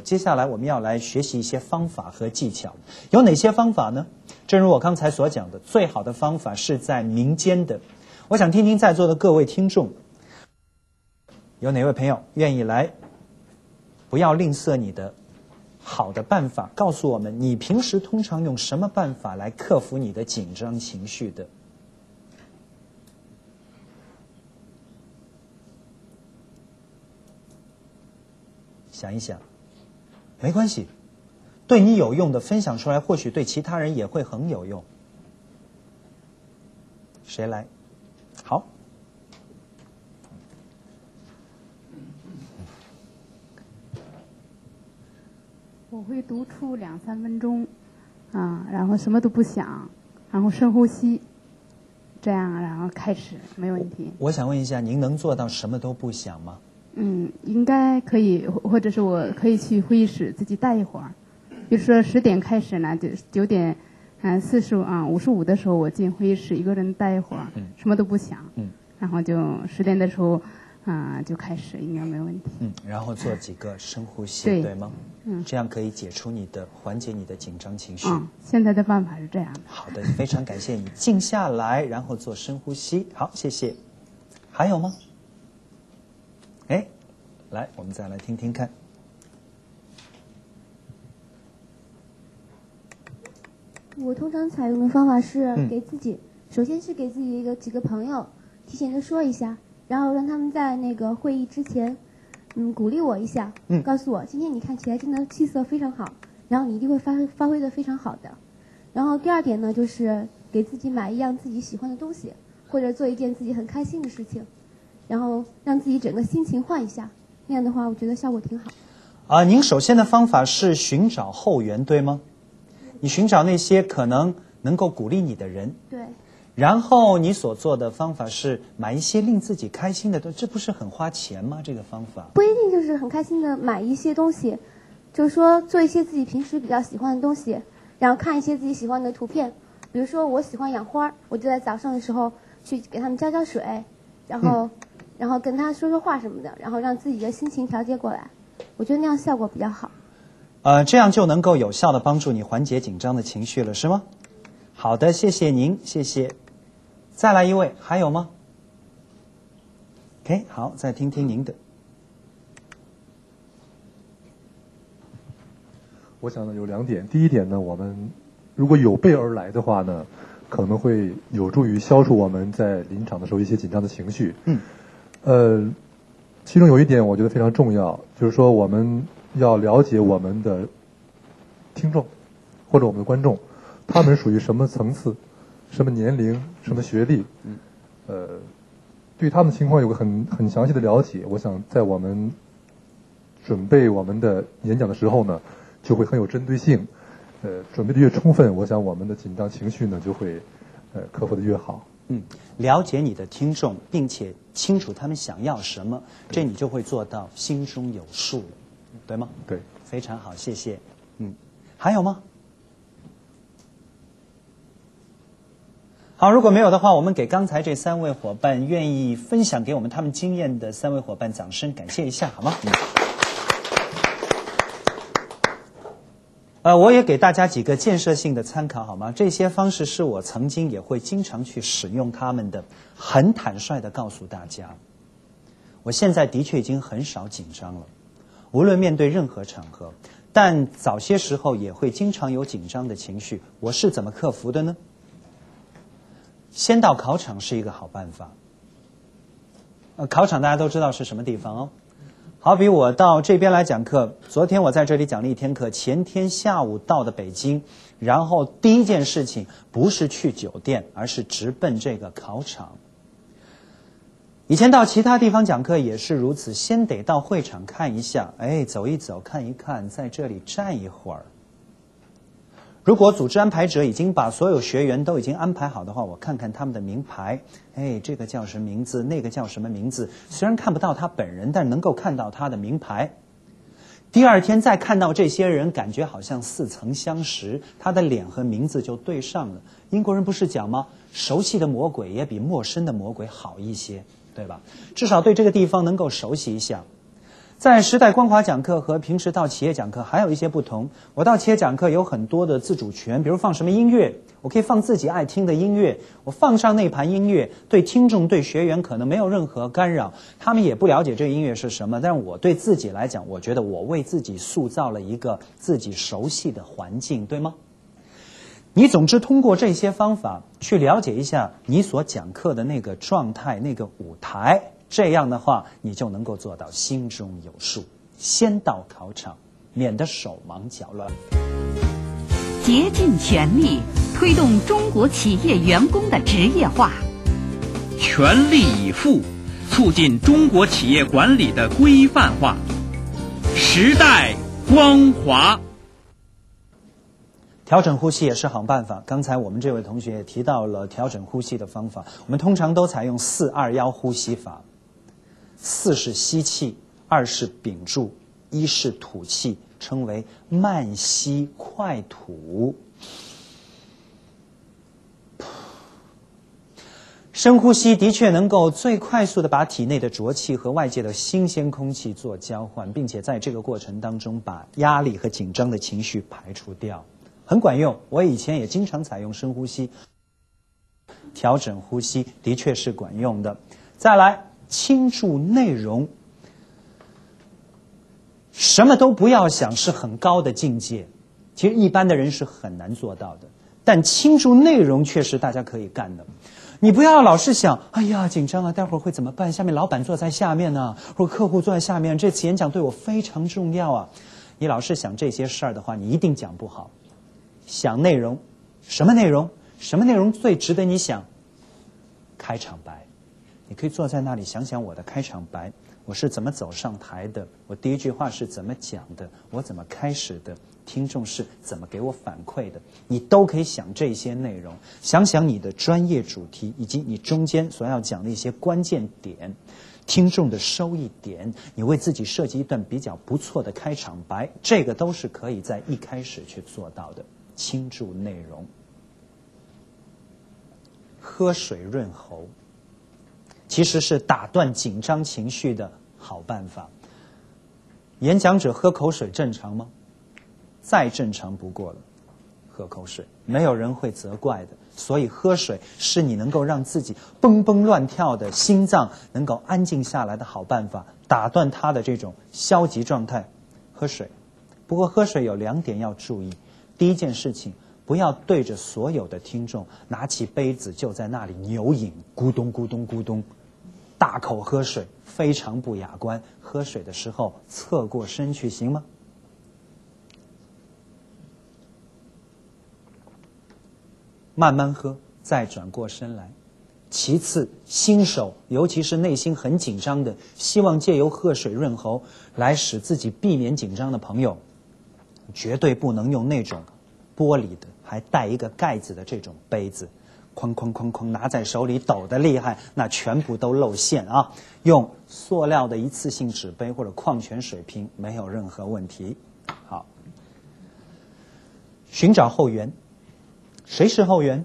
接下来我们要来学习一些方法和技巧。有哪些方法呢？正如我刚才所讲的，最好的方法是在民间的。我想听听在座的各位听众，有哪位朋友愿意来？不要吝啬你的好的办法，告诉我们你平时通常用什么办法来克服你的紧张情绪的？想一想，没关系，对你有用的分享出来，或许对其他人也会很有用。谁来？好。 我会独处2-3分钟，然后什么都不想，然后深呼吸，这样然后开始没问题。 我想问一下，您能做到什么都不想吗？ 应该可以，或者是我可以去会议室自己待一会儿。比如说10点开始呢，就9点55的时候，我进会议室一个人待一会儿，什么都不想，然后就10点的时候就开始，应该没问题。 然后做几个深呼吸，对吗？这样可以解除你的、缓解你的紧张情绪。 现在的办法是这样的。 好的，非常感谢你，静下来，然后做深呼吸。好，谢谢。还有吗？来，我们再来听听看。 我通常采用的方法是给自己，首先是给自己几个朋友提前的说一下，然后让他们在那个会议之前，鼓励我一下，告诉我今天你看起来真的气色非常好，然后你一定会发挥的非常好的。然后第二点呢，就是给自己买一样自己喜欢的东西，或者做一件自己很开心的事情，然后让自己整个心情换一下，那样的话我觉得效果挺好。 您首先的方法是寻找后援，对吗？你寻找那些可能能够鼓励你的人。 对。 然后你所做的方法是买一些令自己开心的东西，这不是很花钱吗？这个方法不一定就是很开心的买一些东西，就是说做一些自己平时比较喜欢的东西，然后看一些自己喜欢的图片。比如说我喜欢养花，我就在早上的时候去给他们浇水，然后跟他说说话什么的，然后让自己的心情调节过来，我觉得那样效果比较好。 这样就能够有效的帮助你缓解紧张的情绪了，是吗？好的，谢谢您，谢谢。再来一位，还有吗 ？OK， 好，再听听您的。 我想呢有2点，第一点呢，我们如果有备而来的话呢，可能会有助于消除我们在临场的时候一些紧张的情绪。其中有一点我觉得非常重要，就是说我们要了解我们的听众或者我们的观众，他们属于什么层次、什么年龄、什么学历，对他们的情况有个很详细的了解。我想在我们准备我们的演讲的时候呢，就会很有针对性。准备的越充分，我想我们的紧张情绪呢就会克服的越好。 了解你的听众，并且清楚他们想要什么，这你就会做到心中有数了，对吗？ 对， 非常好，谢谢。还有吗？好，如果没有的话，我们给刚才这3位伙伴愿意分享给我们他们经验的3位伙伴掌声感谢一下，好吗？我也给大家几个建设性的参考，好吗？这些方式是我曾经也会经常去使用他们的，很坦率地告诉大家，我现在的确已经很少紧张了，无论面对任何场合，但早些时候也会经常有紧张的情绪，我是怎么克服的呢？先到考场是一个好办法。考场大家都知道是什么地方哦。好比我到这边来讲课，昨天我在这里讲了1天课，前天下午到的北京，然后第一件事情不是去酒店，而是直奔这个考场。以前到其他地方讲课也是如此，先得到会场看一下，走一走，看一看，在这里站一会儿。如果组织安排者已经把所有学员都已经安排好的话，我看看他们的名牌，这个叫什么名字，那个叫什么名字，虽然看不到他本人，但能够看到他的名牌。第2天再看到这些人，感觉好像似曾相识，他的脸和名字就对上了。英国人不是讲吗？熟悉的魔鬼也比陌生的魔鬼好一些，对吧？至少对这个地方能够熟悉一下。 在时代光华讲课和平时到企业讲课还有一些不同。我到企业讲课有很多的自主权，比如放什么音乐，我可以放自己爱听的音乐，我放上那盘音乐，对听众对学员可能没有任何干扰，他们也不了解这个音乐是什么，但是我对自己来讲，我觉得我为自己塑造了一个自己熟悉的环境，对吗？你总之通过这些方法去了解一下你所讲课的那个状态，那个舞台，这样的话你就能够做到心中有数，先到考场，免得手忙脚乱。 竭尽全力推动中国企业员工的职业化， 全力以赴促进中国企业管理的规范化。时代光华。 调整呼吸也是好办法。刚才我们这位同学也提到了调整呼吸的方法，我们通常都采用4-2-1呼吸法。4是吸气，2是屏住，1是吐气，称为慢吸快吐。深呼吸的确能够最快速地把体内的浊气和外界的新鲜空气做交换，并且在这个过程当中把压力和紧张的情绪排除掉，很管用。我以前也经常采用深呼吸，调整呼吸的确是管用的。再来，倾注内容，什么都不要想是很高的境界，其实一般的人是很难做到的，但倾注内容确实大家可以干的。你不要老是想，哎呀紧张啊，待会儿会怎么办，下面老板坐在下面呢，或者客户坐在下面，这次演讲对我非常重要啊。你老是想这些事儿的话，你一定讲不好。想内容，什么内容？什么内容最值得你想？开场白。你可以坐在那里想想我的开场白，我是怎么走上台的，我第一句话是怎么讲的，我怎么开始的，听众是怎么给我反馈的，你都可以想这些内容，想想你的专业主题以及你中间所要讲的一些关键点，听众的收益点，你为自己设计一段比较不错的开场白，这个都是可以在一开始去做到的。倾注内容。喝水润喉其实是打断紧张情绪的好办法。演讲者喝口水正常吗？再正常不过了，喝口水没有人会责怪的。所以喝水是你能够让自己蹦蹦乱跳的心脏能够安静下来的好办法，打断它的这种消极状态。喝水，不过喝水有2点要注意。第一件事情，不要对着所有的听众拿起杯子就在那里牛饮，咕咚咕咚咕咚，大口喝水，非常不雅观。喝水的时候侧过身去，行吗？慢慢喝，再转过身来。其次，新手尤其是内心很紧张的，希望借由喝水润喉来使自己避免紧张的朋友，绝对不能用那种玻璃的还带一个盖子的这种杯子，哐哐哐哐拿在手里抖得厉害，那全部都露馅啊！用塑料的一次性纸杯或者矿泉水瓶没有任何问题。好，寻找后援。谁是后援？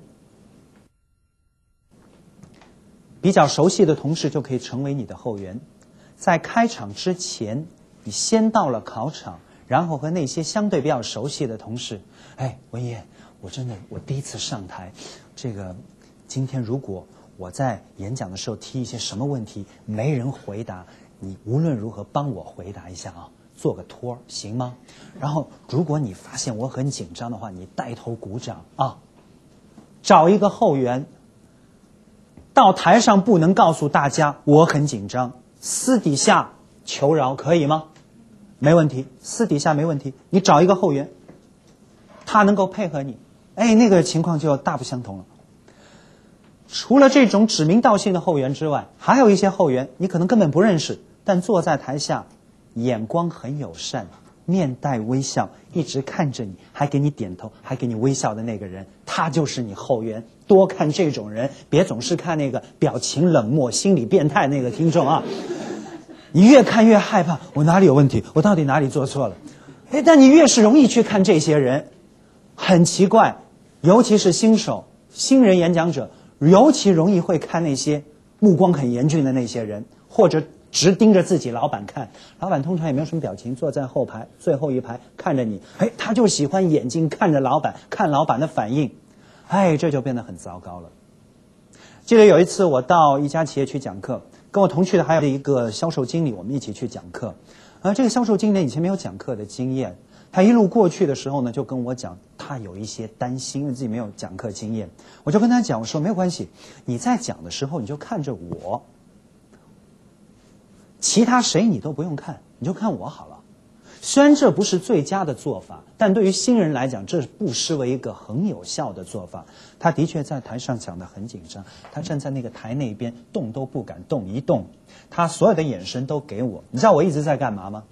比较熟悉的同事就可以成为你的后援。在开场之前，你先到了考场，然后和那些相对比较熟悉的同事，哎，文烨，我第一次上台，今天如果我在演讲的时候提一些什么问题没人回答，你无论如何帮我回答一下啊，做个托行吗？然后如果你发现我很紧张的话，你带头鼓掌啊。找一个后援，到台上不能告诉大家我很紧张，私底下求饶可以吗？没问题，私底下没问题。你找一个后援，他能够配合你，哎，那个情况就大不相同了。除了这种指名道姓的后援之外，还有一些后援你可能根本不认识，但坐在台下眼光很友善，面带微笑，一直看着你，还给你点头，还给你微笑的那个人，他就是你后援。多看这种人，别总是看那个表情冷漠、心理变态那个听众啊。你越看越害怕，我哪里有问题？我到底哪里做错了？哎，但你越是容易去看这些人，很奇怪，尤其是新手、新人演讲者，尤其容易会看那些目光很严峻的那些人，或者直盯着自己老板看，老板通常也没有什么表情，坐在后排最后一排看着你，他就喜欢眼睛看着老板，看老板的反应，这就变得很糟糕了。记得有一次我到一家企业去讲课，跟我同去的还有一个销售经理，我们一起去讲课。这个销售经理以前没有讲课的经验，他一路过去的时候呢，就跟我讲他有一些担心，因为自己没有讲课经验。我就跟他讲，我说没有关系，你在讲的时候你就看着我，其他谁你都不用看，你就看我好了。虽然这不是最佳的做法，但对于新人来讲，这不失为一个很有效的做法。他的确在台上讲得很紧张，他站在那个台那边动都不敢动一动，他所有的眼神都给我。你知道我一直在干嘛吗？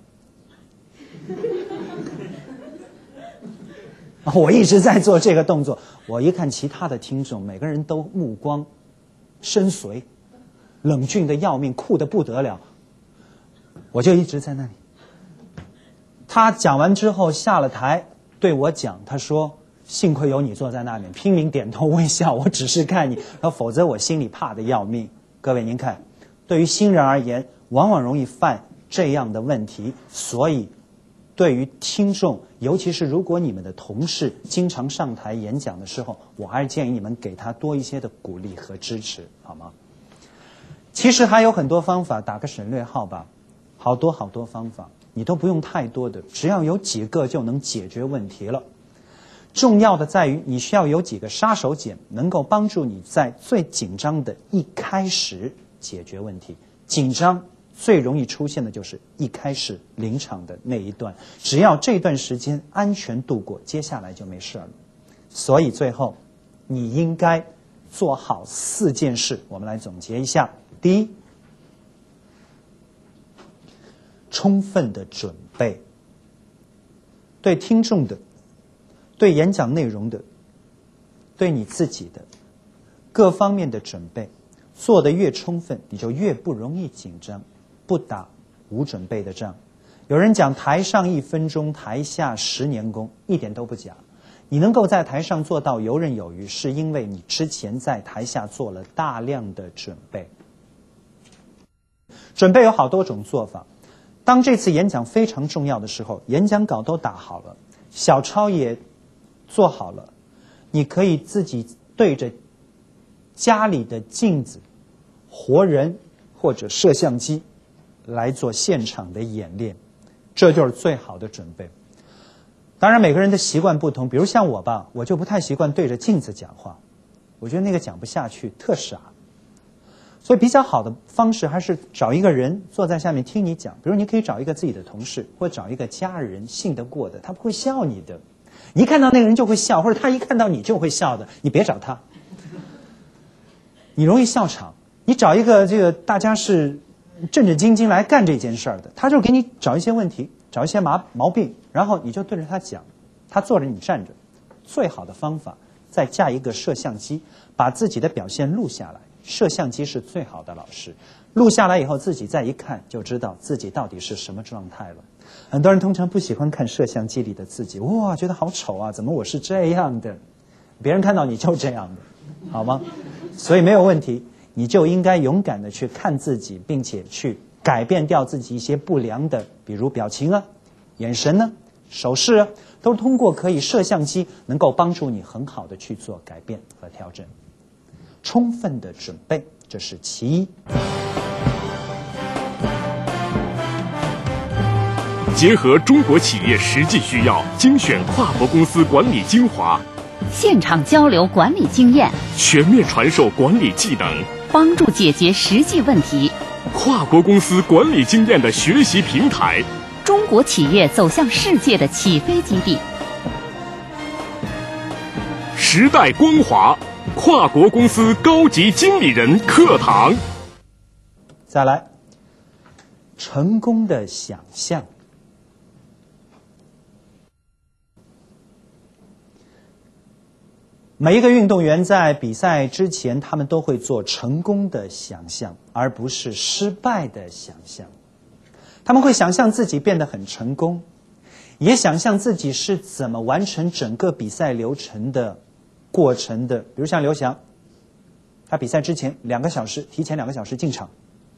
我一直在做这个动作。我一看其他的听众，每个人都目光深邃，冷峻的要命，酷得不得了。我就一直在那里。他讲完之后下了台对我讲，他说幸亏有你坐在那边，拼命点头微笑，我只是看你，否则我心里怕得要命。各位您看，对于新人而言往往容易犯这样的问题，所以对于听众，尤其是如果你们的同事经常上台演讲的时候，我还是建议你们给他多一些的鼓励和支持，好吗？其实还有很多方法，打个省略号吧，好多方法，你都不用太多的，只要有几个就能解决问题了。重要的在于你需要有几个杀手锏，能够帮助你在最紧张的一开始解决问题。紧张最容易出现的就是一开始临场的那一段，只要这段时间安全度过，接下来就没事了。所以最后你应该做好4件事，我们来总结一下。第一，充分的准备，对听众的，对演讲内容的，对你自己的各方面的准备做得越充分，你就越不容易紧张，不打无准备的仗。有人讲台上1分钟，台下10年功，一点都不假。你能够在台上做到游刃有余，是因为你之前在台下做了大量的准备。准备有好多种做法。当这次演讲非常重要的时候，演讲稿都打好了，小抄也做好了，你可以自己对着家里的镜子、活人或者摄像机来做现场的演练，这就是最好的准备。当然每个人的习惯不同，比如像我吧，我就不太习惯对着镜子讲话，我觉得那个讲不下去，特傻。所以比较好的方式还是找一个人坐在下面听你讲，比如你可以找一个自己的同事，或者找一个家人信得过的，他不会笑你的，你一看到那个人就会笑，或者他一看到你就会笑的，你别找他，你容易笑场。你找一个这个大家是正正经经来干这件事儿的，他就给你找一些问题，找一些毛病，然后你就对着他讲，他坐着你站着。最好的方法再架一个摄像机，把自己的表现录下来，摄像机是最好的老师，录下来以后自己再一看就知道自己到底是什么状态了。很多人通常不喜欢看摄像机里的自己，哇，觉得好丑啊，怎么我是这样的，别人看到你就这样的，好吗？所以没有问题，你就应该勇敢的去看自己，并且去改变掉自己一些不良的，比如表情啊、眼神呢、手势啊，都通过可以摄像机能够帮助你很好的去做改变和调整。充分的准备，这是其一。 结合中国企业实际需要，精选跨国公司管理精华， 现场交流管理经验， 全面传授管理技能， 帮助解决实际问题。 跨国公司管理经验的学习平台， 中国企业走向世界的起飞基地。 时代光华跨国公司高级经理人课堂。 再来，成功的想象。每一个运动员在比赛之前，他们都会做成功的想象，而不是失败的想象。他们会想象自己变得很成功，也想象自己是怎么完成整个比赛流程的过程的。比如像刘翔，他比赛之前2个小时，提前2个小时进场，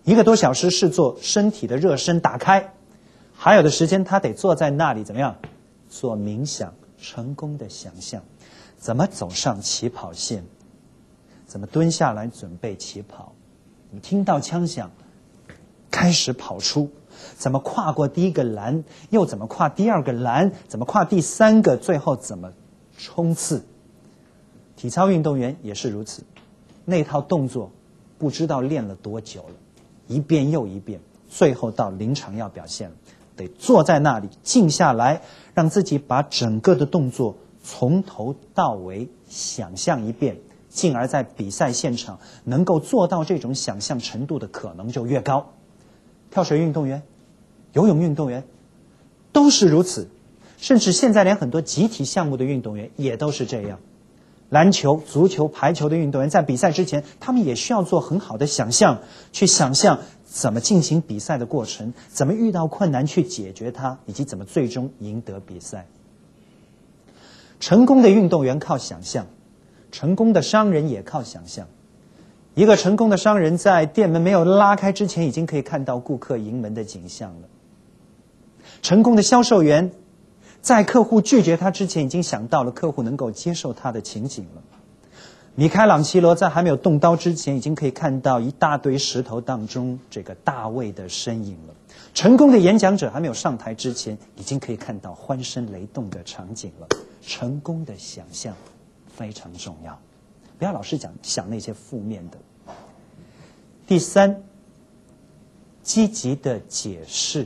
1个多小时是做身体的热身打开，还有的时间他得坐在那里怎么样？做冥想，成功的想象，怎么走上起跑线，怎么蹲下来准备起跑，怎么听到枪响开始跑出，怎么跨过第1个栏，又怎么跨第2个栏，怎么跨第3个，最后怎么冲刺。体操运动员也是如此，那套动作不知道练了多久了，一遍又一遍，最后到临场要表现了，得坐在那里静下来，让自己把整个的动作从头到尾想象一遍，进而在比赛现场能够做到这种想象程度的可能就越高。跳水运动员、游泳运动员都是如此，甚至现在连很多集体项目的运动员也都是这样。篮球、足球、排球的运动员在比赛之前，他们也需要做很好的想象，去想象怎么进行比赛的过程，怎么遇到困难去解决它，以及怎么最终赢得比赛。成功的运动员靠想象，成功的商人也靠想象。一个成功的商人在店门没有拉开之前，已经可以看到顾客迎门的景象了。成功的销售员在客户拒绝他之前，已经想到了客户能够接受他的情景了。米开朗基罗在还没有动刀之前，已经可以看到一大堆石头当中这个大卫的身影了。成功的演讲者还没有上台之前，已经可以看到欢声雷动的场景了。成功的想象非常重要，不要老是想那些负面的。第3，积极的解释。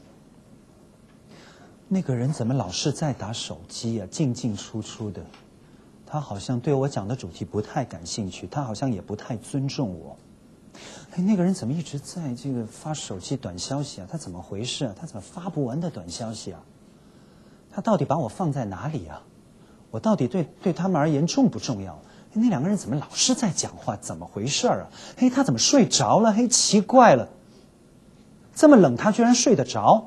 那个人怎么老是在打手机啊，进进出出的，他好像对我讲的主题不太感兴趣，他好像也不太尊重我。那个人怎么一直在这个发手机短消息啊？他怎么回事啊？他怎么发不完的短消息啊？他到底把我放在哪里啊？我到底对他们而言重不重要？那2个人怎么老是在讲话？怎么回事啊？他怎么睡着了？奇怪了，这么冷他居然睡得着。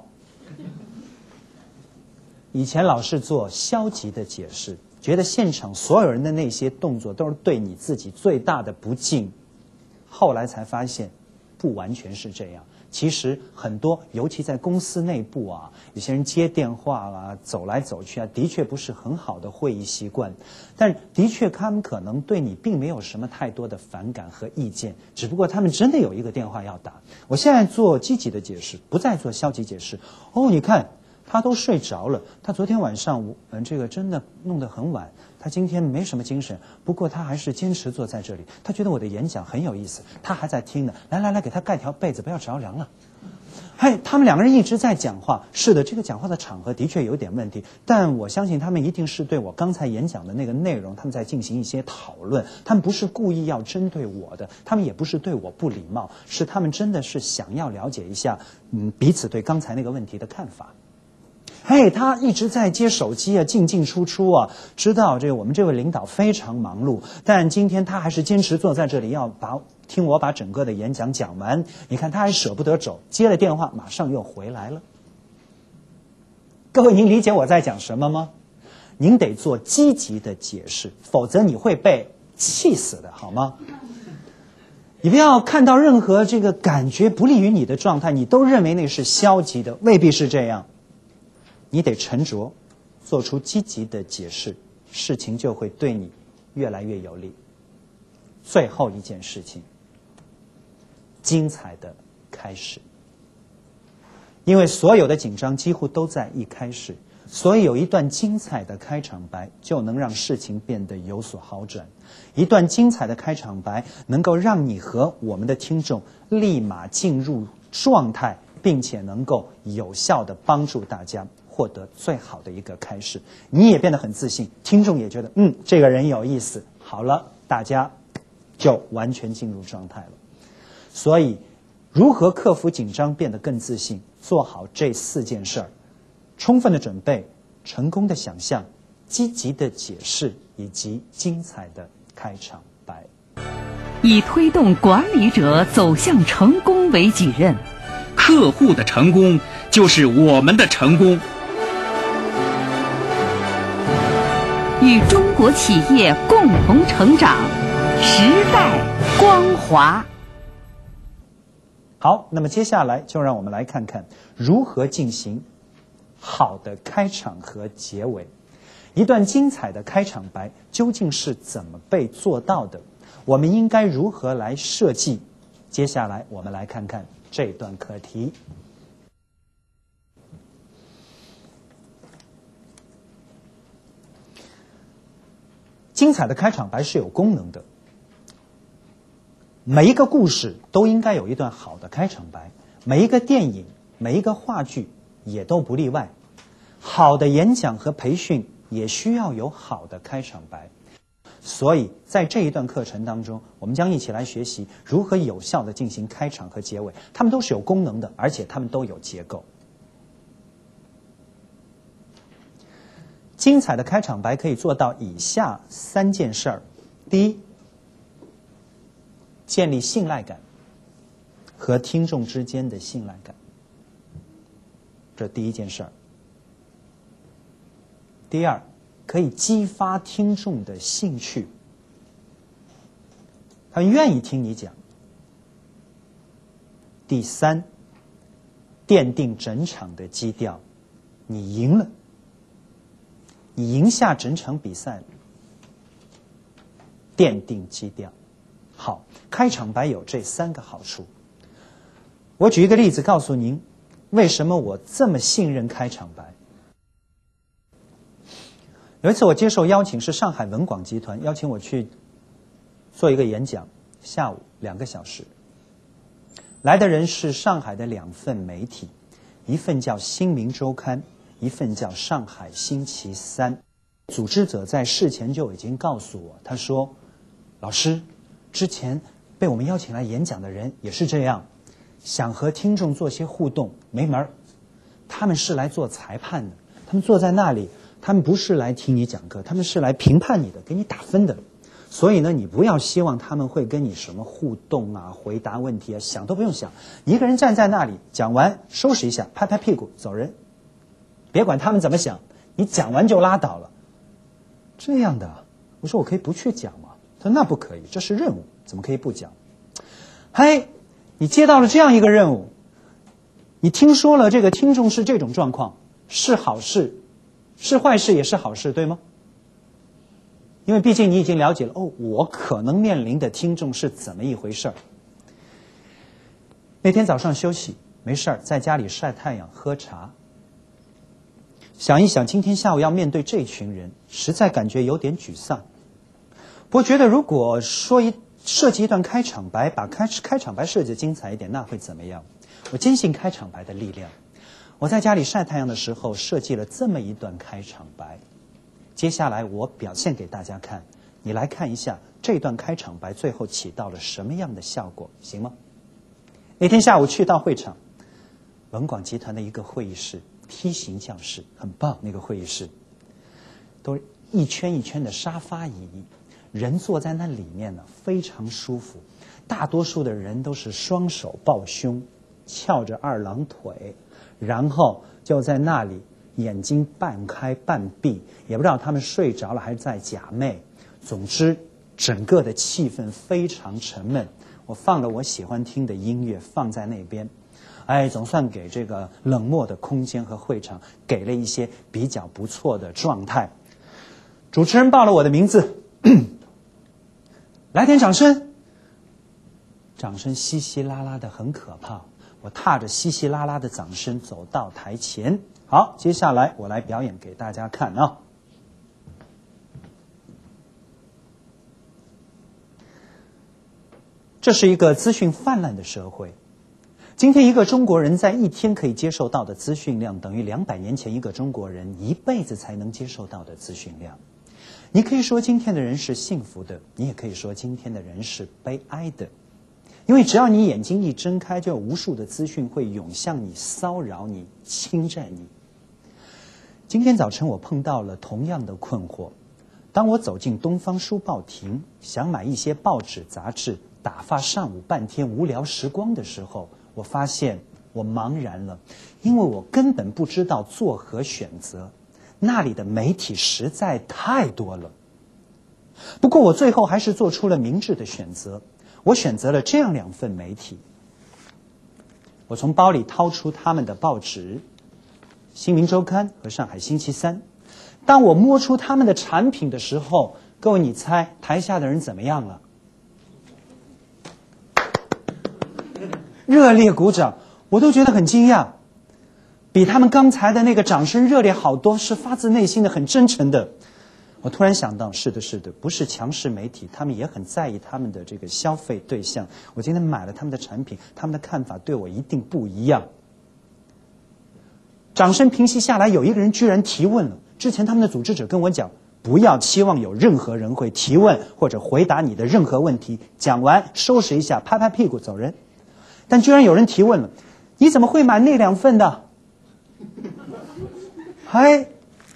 以前老是做消极的解释，觉得现场所有人的那些动作都是对你自己最大的不敬。后来才发现不完全是这样，其实很多尤其在公司内部啊，有些人接电话啊，走来走去啊，的确不是很好的会议习惯，但的确他们可能对你并没有什么太多的反感和意见，只不过他们真的有一个电话要打。我现在做积极的解释，不再做消极解释。你看他都睡着了，他昨天晚上这个真的弄得很晚，他今天没什么精神，不过他还是坚持坐在这里，他觉得我的演讲很有意思，他还在听呢。来，给他盖条被子，不要着凉了。他们2个人一直在讲话。是的，这个讲话的场合的确有点问题，但我相信他们一定是对我刚才演讲的那个内容，他们在进行一些讨论，他们不是故意要针对我的，他们也不是对我不礼貌，是他们真的是想要了解一下彼此对刚才那个问题的看法。他一直在接手机啊，进进出出啊，知道我们这位领导非常忙碌，但今天他还是坚持坐在这里，要听我把整个的演讲讲完。你看他还舍不得走，接了电话马上又回来了。各位，您理解我在讲什么吗？您得做积极的解释，否则你会被气死的，好吗？你不要看到任何这个感觉不利于你的状态，你都认为那是消极的，未必是这样。你得沉着，做出积极的解释，事情就会对你越来越有利。最后一件事情，精彩的开始。因为所有的紧张几乎都在一开始，所以有一段精彩的开场白就能让事情变得有所好转。一段精彩的开场白能够让你和我们的听众立马进入状态，并且能够有效地帮助大家获得最好的一个开始。你也变得很自信，听众也觉得这个人有意思，好了，大家就完全进入状态了。所以如何克服紧张变得更自信，做好这4件事儿：充分的准备、成功的想象、积极的解释以及精彩的开场白。 以推动管理者走向成功为己任， 客户的成功就是我们的成功。 与中国企业共同成长，时代光华。 好，那么接下来就让我们来看看如何进行好的开场和结尾。一段精彩的开场白究竟是怎么被做到的？我们应该如何来设计？接下来我们来看看这段课题。精彩的开场白是有功能的。每一个故事都应该有一段好的开场白，每一个电影、每一个话剧也都不例外。好的演讲和培训也需要有好的开场白。所以在这一段课程当中，我们将一起来学习如何有效地进行开场和结尾，它们都是有功能的，而且它们都有结构。精彩的开场白可以做到以下3件事儿。第一，建立信赖感和听众之间的信赖感，这第一件事儿。第二，可以激发听众的兴趣，他们愿意听你讲。第三，奠定整场的基调，你赢了，你赢下整场比赛了，奠定基调。好，开场白有这3个好处。我举一个例子告诉您，为什么我这么信任开场白。有一次我接受邀请，是上海文广集团邀请我去做一个演讲，下午2个小时。来的人是上海的2份媒体，一份叫《新民周刊》，一份叫《上海星期三》。组织者在事前就已经告诉我，他说：“老师，之前被我们邀请来演讲的人也是这样，想和听众做些互动，没门儿。他们是来做裁判的，他们坐在那里。”他们不是来听你讲课，他们是来评判你的，给你打分的。所以呢，你不要希望他们会跟你什么互动啊、回答问题啊，想都不用想，一个人站在那里讲完，收拾一下，拍拍屁股走人，别管他们怎么想，你讲完就拉倒了。这样的，我说我可以不去讲吗？他说那不可以，这是任务，怎么可以不讲？嘿，你接到了这样一个任务，你听说了这个听众是这种状况，是好事。是坏事也是好事，对吗？因为毕竟你已经了解了，我可能面临的听众是怎么一回事儿。那天早上休息，没事儿，在家里晒太阳喝茶。想一想，今天下午要面对这群人，实在感觉有点沮丧。不过觉得如果设计一段开场白，把开场白设计得精彩一点，那会怎么样？我坚信开场白的力量。我在家里晒太阳的时候设计了这么一段开场白，接下来我表现给大家看，你来看一下这段开场白最后起到了什么样的效果，行吗？那天下午去到会场，文广集团的一个会议室，梯形教室，很棒，那个会议室都一圈一圈的沙发椅，人坐在那里面呢，非常舒服。大多数的人都是双手抱胸，翘着2郎腿，然后就在那里眼睛半开半闭，也不知道他们睡着了还是在假寐。总之整个的气氛非常沉闷。我放了我喜欢听的音乐放在那边，总算给这个冷漠的空间和会场给了一些比较不错的状态。主持人报了我的名字来点掌声。掌声稀稀拉拉的，很可怕。我踏着稀稀拉拉的掌声走到台前。好，接下来我来表演给大家看啊。这是一个资讯泛滥的社会。今天一个中国人在一天可以接受到的资讯量，等于200年前一个中国人一辈子才能接受到的资讯量。你可以说今天的人是幸福的，你也可以说今天的人是悲哀的。因为只要你眼睛一睁开，就有无数的资讯会涌向你，骚扰你，侵占你。今天早晨我碰到了同样的困惑。当我走进东方书报亭，想买一些报纸杂志，打发上午半天无聊时光的时候，我发现我茫然了，因为我根本不知道作何选择。那里的媒体实在太多了。不过我最后还是做出了明智的选择。我选择了这样2份媒体。 我从包里掏出他们的报纸，《新民周刊》和《上海星期三》。当我摸出他们的产品的时候，各位你猜台下的人怎么样了？热烈鼓掌，我都觉得很惊讶，比他们刚才的那个掌声热烈好多，是发自内心的、很真诚的。我突然想到，是的，不是强势媒体，他们也很在意他们的这个消费对象。我今天买了他们的产品，他们的看法对我一定不一样。掌声平息下来，有一个人居然提问了。之前他们的组织者跟我讲，不要期望有任何人会提问或者回答你的任何问题，讲完收拾一下，拍拍屁股走人。但居然有人提问了，你怎么会买那2份的？嗨，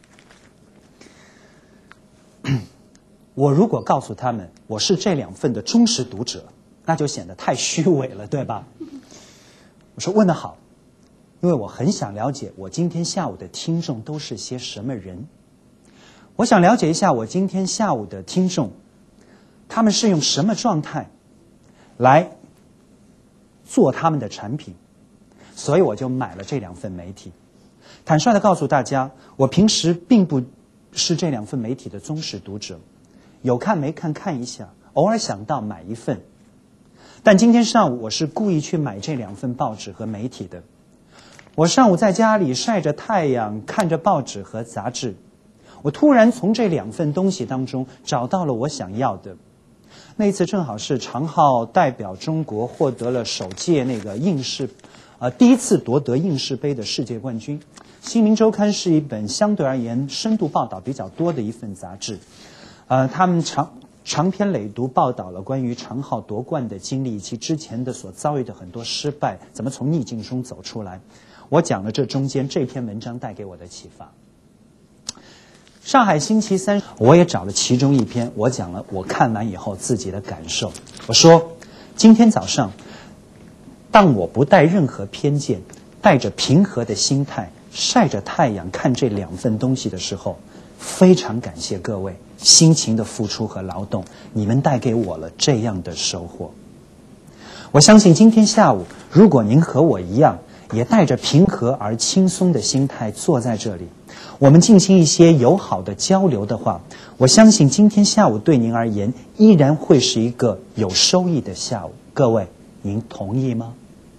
我如果告诉他们我是这2份的忠实读者，那就显得太虚伪了，对吧？我说问得好，因为我很想了解我今天下午的听众都是些什么人。我想了解一下我今天下午的听众，他们是用什么状态来做他们的产品，所以我就买了这2份媒体。坦率地告诉大家，我平时并不是这2份媒体的忠实读者，有看没看看一下，偶尔想到买1份。但今天上午我是故意去买这2份报纸和媒体的。我上午在家里晒着太阳，看着报纸和杂志，我突然从这2份东西当中找到了我想要的。那一次正好是长浩代表中国获得了首届那个第一次夺得应试杯的世界冠军。新民周刊是一本相对而言深度报道比较多的一份杂志，他们长篇累牍报道了关于长浩夺冠的经历以及之前的所遭遇的很多失败，怎么从逆境中走出来。我讲了这中间这篇文章带给我的启发。上海星期三我也找了其中一篇，我讲了我看完以后自己的感受。我说今天早上当我不带任何偏见，带着平和的心态晒着太阳看这2份东西的时候，非常感谢各位辛勤的付出和劳动，你们带给我了这样的收获。我相信今天下午如果您和我一样也带着平和而轻松的心态坐在这里，我们进行一些友好的交流的话，我相信今天下午对您而言依然会是一个有收益的下午。各位，您同意吗？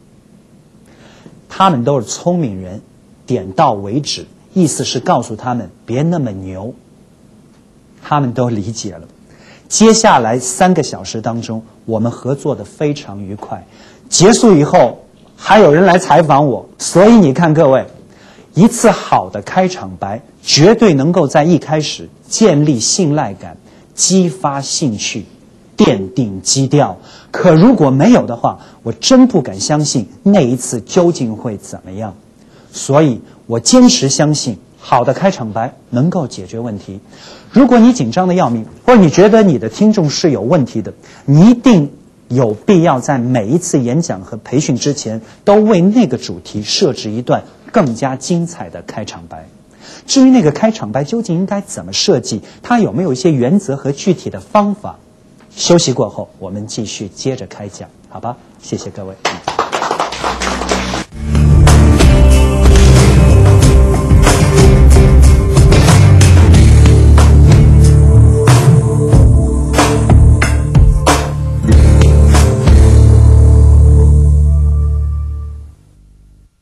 他们都是聪明人，点到为止，意思是告诉他们别那么牛。他们都理解了。接下来3个小时当中，我们合作的非常愉快。结束以后还有人来采访我，所以你看各位，一次好的开场白绝对能够在一开始建立信赖感，激发兴趣，奠定基调。可如果没有的话，我真不敢相信那一次究竟会怎么样。所以我坚持相信好的开场白能够解决问题。如果你紧张的要命，或者你觉得你的听众是有问题的，你一定有必要在每一次演讲和培训之前都为那个主题设置一段更加精彩的开场白。至于那个开场白究竟应该怎么设计，它有没有一些原则和具体的方法，休息过后我们继续接着开讲，好吧？谢谢各位。